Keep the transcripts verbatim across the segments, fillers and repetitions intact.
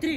Три!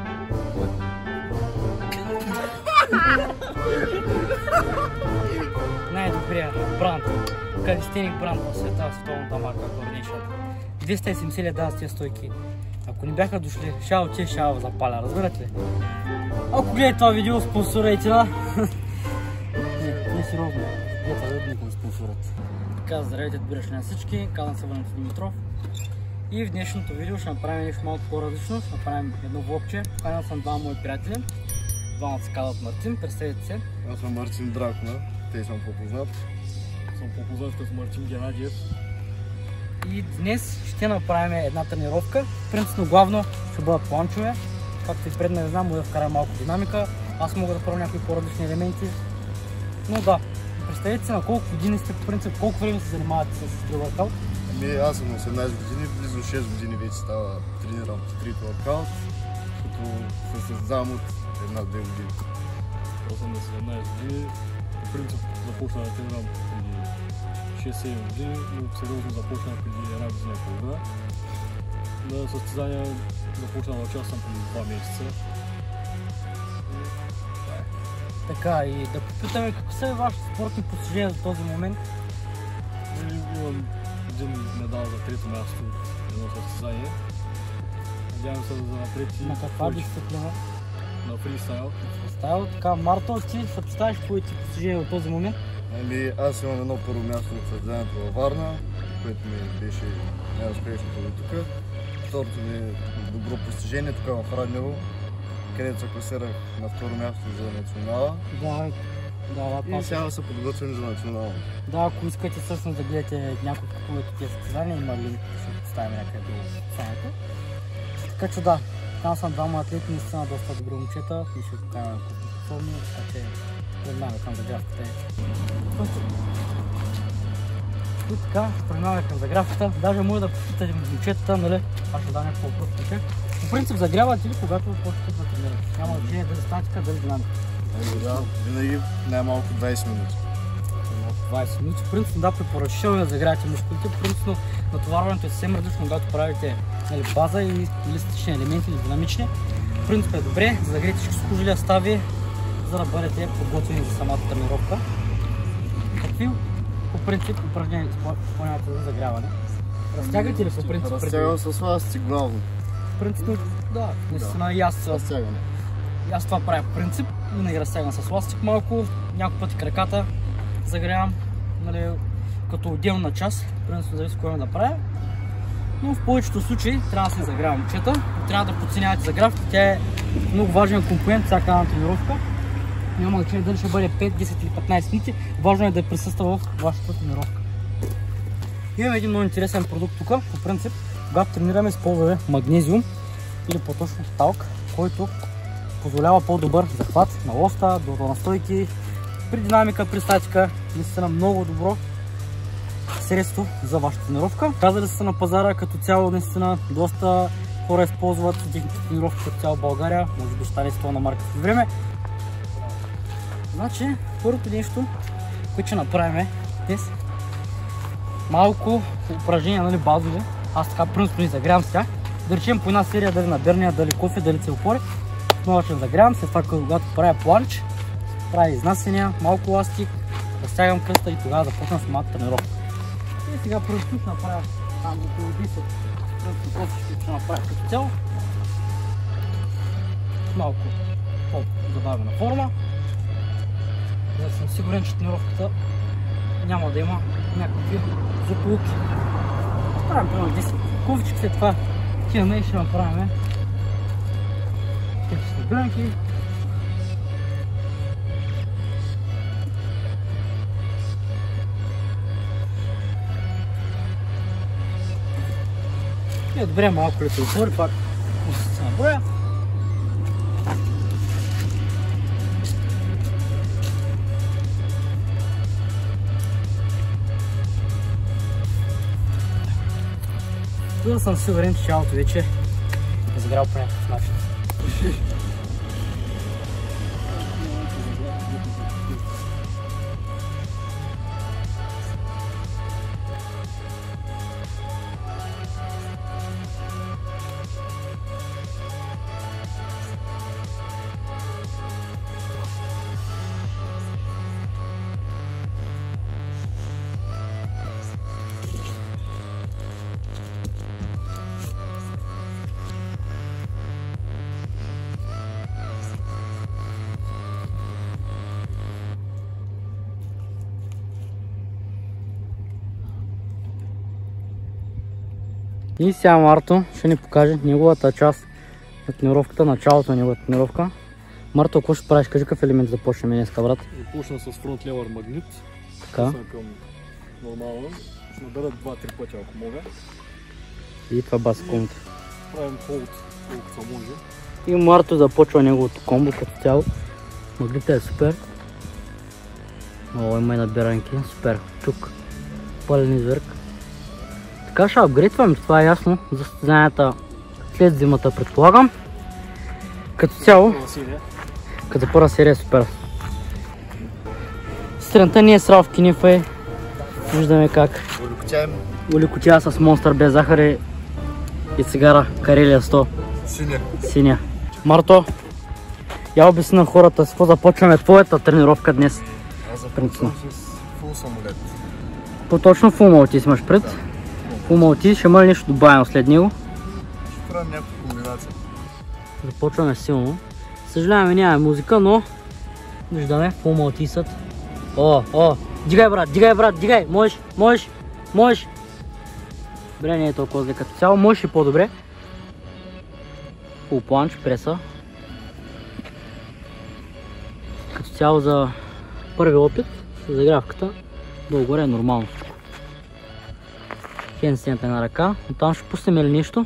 Най-добрият бранд, калистеник бранд в света, световната марка Coordination. двеста и седемдесет лева дават тези стойки. Ако не бяха дошли, шао че шао запаля, разбирате ли? Ако гледате това видео, спонсорайте на... Не, не сериозно, гледате да никога спонсорът. Така, здравейте, добре на всички, казвам се Валентин Димитров. И в днешното видео ще направим нещо малко по-различно, ще направим едно влогче. Поканил съм двама мои приятели. Двамата се казват Мартин, представете се. Аз съм Мартин Дракна, те съм по-познат. Съм по-познат като Мартин Геннадиев. И днес ще направим една тренировка. Принципно главно ще бъдат планчове. Както и предна не знам, мога да вкарам малко динамика. Аз мога да правя някои по-различни елементи. Но да, представете се на колко години сте по принцип, колко време се занимавате с стрит-воркаут? Ами аз съм на осемнадесет години, близо шест години вече става тренирам стрит-воркаут, като се създавам от една-две години. Аз съм на седемнадесет години. По принцип започнах да тренирам преди шест-седем години, но сериозно започнах преди една година и половина. На състезания започнах да участвам преди два месеца. Така, и да попитаме какви са вашите спортни постижения за този момент? Имам един медал за трето място от едно състезание. Надявам се да занапред и... На каква дисциплина? На фристайл. Фристайл, така, Марто, ти съпоставиш твоите постижения от този момент? Ами аз имам едно първо място от състезанието във Варна, което ми беше най-успешното до тук. Второто ми е добро постижение тук в Раднево, където се класирах на второ място за национала. Да, да, да. И сега се подготвим за национално. Да, ако искате всъщност да гледате някои от куповете тези състезания, има линк, ще поставим някъде до описанието. Така че да, там са двама атлети, наистина доста добри момчета и ще покажем на форми, така че преминаваме към загравката. И така, преминаваме към загравката. Даже може да попитате момчетата, нали? Аз ще дам някакво въпрос на тях. По принцип загрявате ли, когато почнете да тренирате? Няма значение дали статика, дали динамика. Да, винаги най-малко двадесет минути. двадесет минути. Принципно да, препоръчително да загрявате мускулите. Принципно натоварването е съвсем различно, когато правите, нали, база или статични елементи или динамични. Принцип е добре, за да греете всички служили стави, за да бъдете подготвени за самата тренировка. Какви по принцип упражнения изпълнявате за загряване? Разтягате ли по принцип? Разтягам с ластик главно. Принципно да, наистина и аз. Разтягане. И аз това правя по принцип, винаги разтягам с ластик малко, няколко пъти краката загрявам, нали, като отделна част, принципно зависи кое да правя. Но в повечето случаи трябва да се загрява момчета, трябва да подценявате загравката, тя е много важен компонент всяка една тренировка. Няма значение дали ще бъде пет, десет или петнадесет минути, важно е да присъства в вашата тренировка. Имаме един много интересен продукт тук, по принцип, когато тренираме, използваме магнезиум или по-точно талк, който позволява по-добър захват на лоста, до настойки, при динамика, при статика. Наистина много добро средство за вашата тренировка. Казали са на пазара като цяло, наистина доста хора използват техните тренировки като цяло в България. Може би стане световна марка в време. Значи, първото нещо, което ще направим днес, малко упражнения, нали, базови. Аз така принципно и загрявам с тях. Да речем по една серия, дали на дърния, дали кофе, дали целопори. Отново ще загрявам, след това когато правя планч, правя изнасяния, малко ластик, разтягам кръста и тогава започвам самата тренировка. И сега първо ще направя там около десет кръстни ще направя като цяло. Малко по-забавена форма. За да съм сигурен, че тренировката няма да има някакви злополуки. Правим примерно десет куфички, след това тиваме и ще направим тежки грънки. И е добре малко ли се отвори, пак ще се наброя. За да съм сигурен, че тялото вече е загряло по някакъв начин. И сега Марто ще ни покаже неговата част на тренировката, началото на неговата тренировка. Марто, какво ще правиш? Кажи какъв елемент започнем днеска, брат? Започна с фронт левър магнит. Така. Съм към нормално. Ще набера два-три пъти, ако мога. И това баси комбото. Правим холд, колкото може. И Марто започва неговото комбо като цяло. Магнитът е супер. О, има и набиранки. Супер. Чук. Пълен изверг. Така ще апгрейдваме, това е ясно. За състезанията след зимата предполагам. Като цяло, като първа серия е супер. Сутринта ние с Ралф Кинифей виждаме как улекотява с монстър без захар и цигара Карелия сто. Синя. Синя. Марто, я обясни на хората с какво започваме твоята тренировка днес. Аз започвам с фул самолет. По-точно фул малтис имаш пред. Фул малтис, ще има ли нещо добавено след него? Ще правим някаква комбинация. Започваме силно. Съжаляваме, нямаме музика, но виждаме фул малтисът. О, о, дигай брат, дигай брат, дигай, можеш, можеш, можеш. Добре, не е толкова зле като цяло, можеш и по-добре. Фул планч, преса. Като цяло за първи опит с загрявката, долу-горе е нормално. Хендстенд една ръка, оттам ще пуснем ли нещо?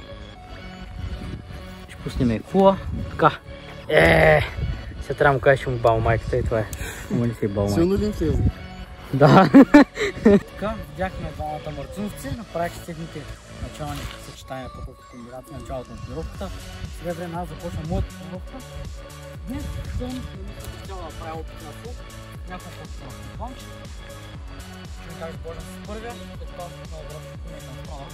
Ще пуснем и фула. Така. Еее! Сега трябва да му кажа, ще му бал майката и това е. Ама не си е бал майката. Силно ли им влезна? Да. Така, видяхме двамата мърцуновци, направих техните начални съчетания по комбинация на началото на тренировката. Сега време аз започвам моята тренировка. Днес съм цяло да правя опит на фул, няколко на планч. Ще ми кажа Божа с първия, след това на обратно не към страна.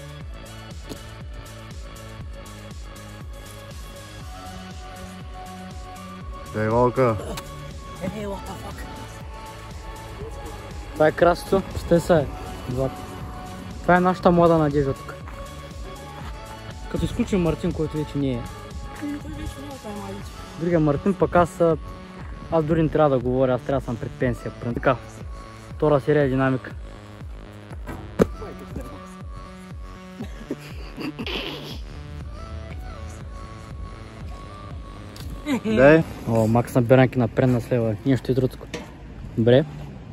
Ей, Валка. Ей, what the fuck? Това е красото, ще са е. Това е нашата млада надежда тук. Като изключим Мартин, който вече не е. Другия Мартин, пък аз, аз дори не трябва да говоря, аз трябва да съм пред пенсия. Така, втора серия динамика. Дай. О, макс набиранки напредна с лева, нещо и другото. Добре.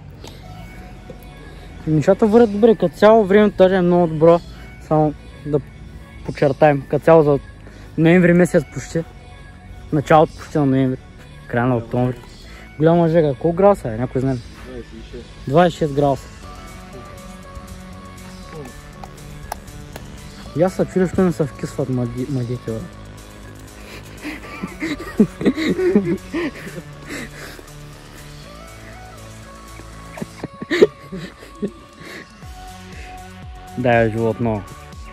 Нещата вървят добре, като цяло времето даже е много добро. Само да подчертаем, като цяло за ноември месец почти. Началото почти на ноември, края на октомври. Голяма жега, колко градуса е? Някой знае? двайсет и шест градуса. И аз се чудя, що не се вкисват младите. Дай животно.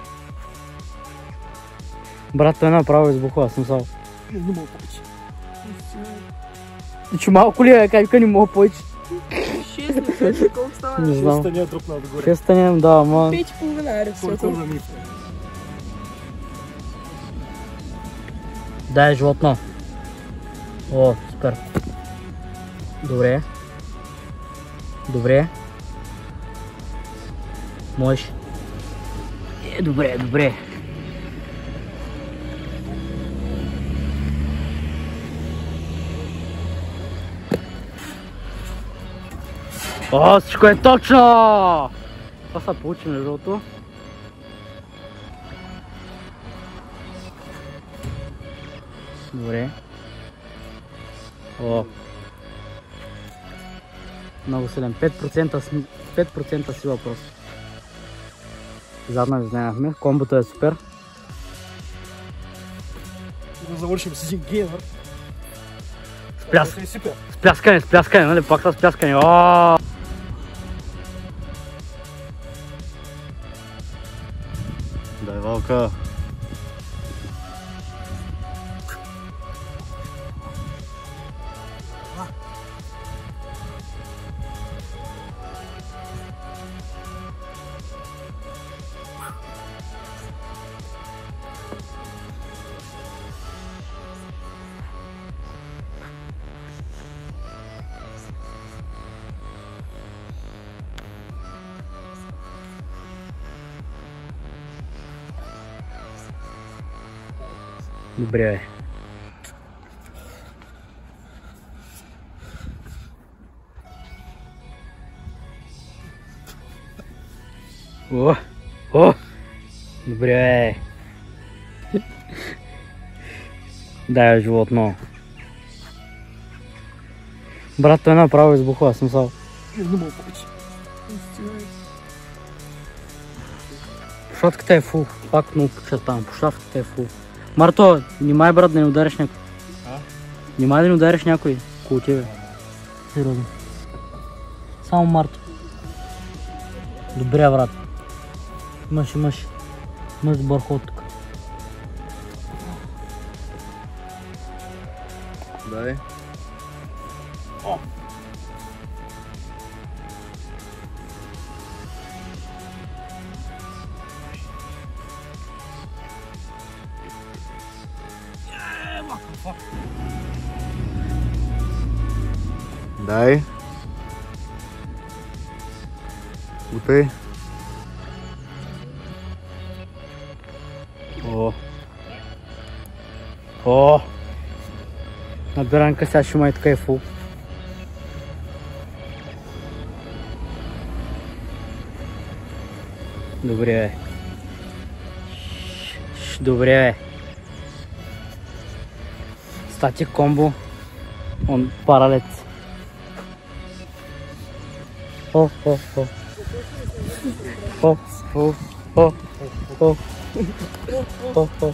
Брат, той направо избухва, съм сал. Не мога повече. И че малко ли е, как не мога повече? шест, не знам колко става. Не знам. Шеста не е друг надгоре. Шеста не, да, ама... пет и половина е Колко за мисля? Дай животно. О, супер. Добре. Добре. Можеш. Е, добре, добре. О, всичко е точно! Това са получи между другото. Добре. О. Много силен. пет процента, пет процента сила просто. Задна ви знаехме. Комбото е супер. Да завършим с един геймър. Спляс... Спляскане, спляскане, нали? Пак са спляскане. О! Дай, Валка. Добре, бе. О, о, добре. Дай животно. Брат, той направо избухва, смисъл. Не мога повече. Пушатката е фул. Пак много подчертавам. Пушатката е фул. Марто, внимай, брат, да не удариш някой. А? Внимай да не удариш някой около тебе. Сериозно. Само Марто. Добре, брат. Имаш, имаш. Имаш добър ход тук. Дай. О! Дай. Бутей. О! О! Набиранка сега ще има и така е фул. Добре, бе. Ш, добре, бе. Статик комбо. Он паралет. О, о, о. О, о, о, о. О, о.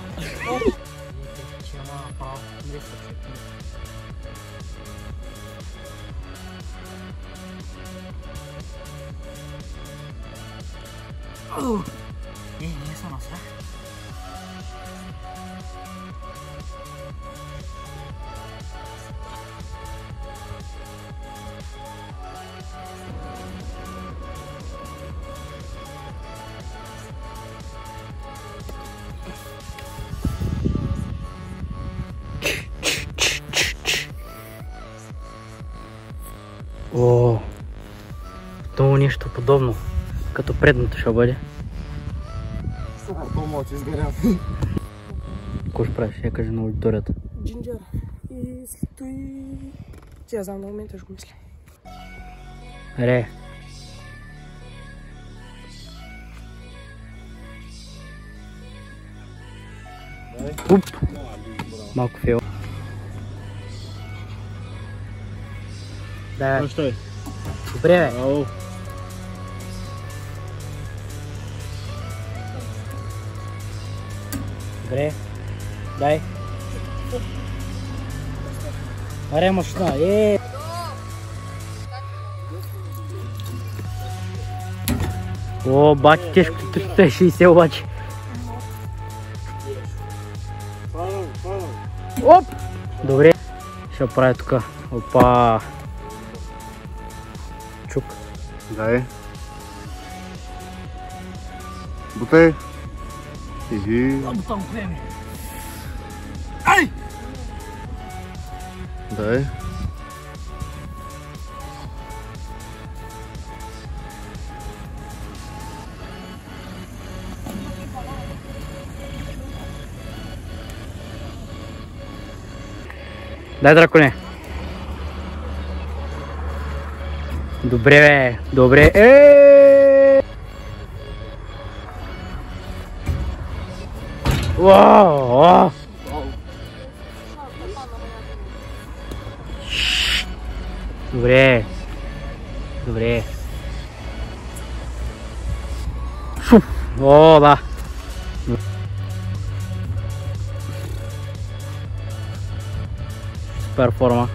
Eh, eso no sé. О, то нещо подобно, като предното ще бъде. Сега по-малко ти изгарям. Какво ще правиш? Я кажа на аудиторията. Джинджер. И стои... Ти я знам, на момента ще го мисля. Ре. Уп! Малко фейл. Да, Ну что? добре, бе. Ау. Добре. Дай. Аре, машина. Е. О, бати, тежко триста и шейсет обаче. Оп! Добре. Ще правя тук. Опа. Чук. Дай. Бутей. Изи. Бутам време. Дай. Дай, драконе. Добре, бе. Добре. Е! Уау! Добре. Добре. Шуф. О, да. Супер форма.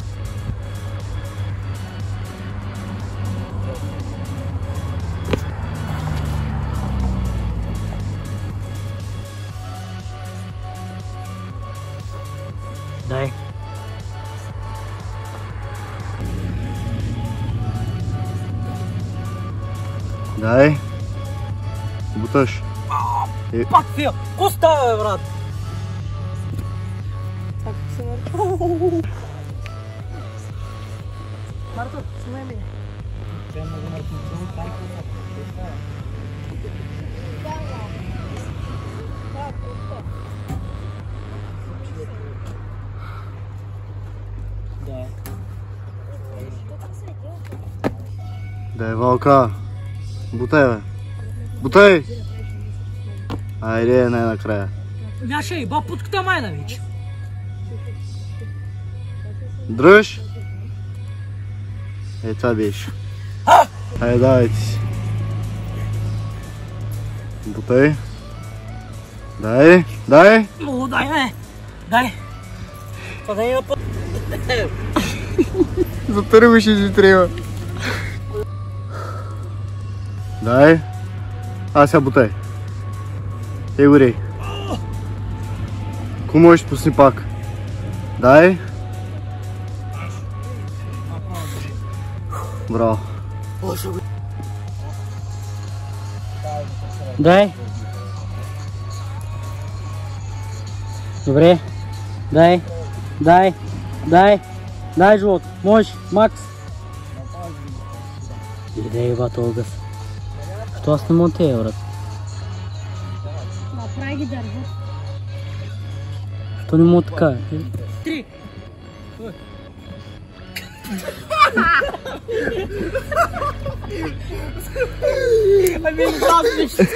Дай. Дай. Буташ. Е, Пак фил. Ко става, бе, брат? Так, се нарича. Марто, снимай ми. Дай, Валка. Бутай, бе. Бутай! Айде, най-накрая. Мяша и ба путката майна вече. Дръж! Е, това беше. Айде, давайте си. Бутай. Дай, дай! О, дай, бе! Дай! Това да има път. Затърваш и си трябва. Дай. А, сега бутай. Ей, горей. Ко можеш пусни пак. Дай. Браво. Дай. Добре. Дай. Дай. Дай. Дай, живот. Можеш. Макс. Иде, еба, този гъс. Що аз не мога тея, брат? Направи ги дърво. Що не мога така? Три. Ами, заснеш!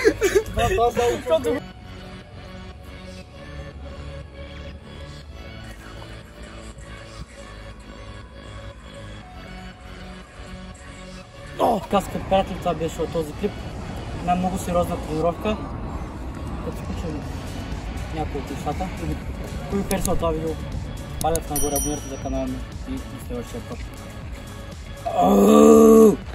Така, скъпи приятели, това беше от този клип. Една много сериозна тренировка. Като включим някои от нещата. Ако ви харесва това видео, палец нагоре, абонирайте за канала ми и до следващия път.